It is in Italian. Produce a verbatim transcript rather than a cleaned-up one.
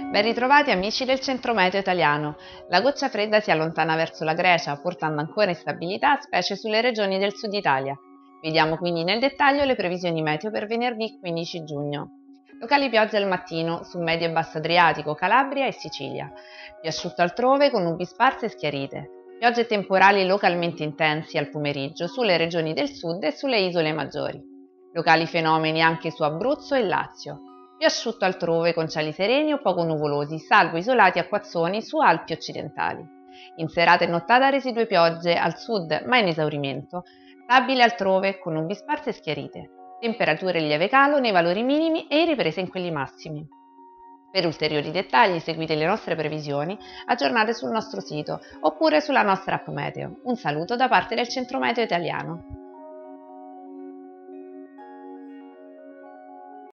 Ben ritrovati amici del Centro Meteo Italiano. La goccia fredda si allontana verso la Grecia, portando ancora instabilità, specie sulle regioni del sud Italia. Vediamo quindi nel dettaglio le previsioni meteo per venerdì quindici giugno. Locali piogge al mattino su medio e basso Adriatico, Calabria e Sicilia. Più asciutto altrove con nubi sparse e schiarite. Piogge e temporali localmente intensi al pomeriggio sulle regioni del sud e sulle isole maggiori. Locali fenomeni anche su Abruzzo e Lazio. Più asciutto altrove con cieli sereni o poco nuvolosi, salvo isolati acquazzoni su Alpi occidentali. In serata e nottata residue piogge al sud, ma in esaurimento. Stabile altrove con nubi sparse e schiarite. Temperature in lieve calo nei valori minimi e in ripresa in quelli massimi. Per ulteriori dettagli seguite le nostre previsioni aggiornate sul nostro sito oppure sulla nostra app meteo. Un saluto da parte del Centro Meteo Italiano.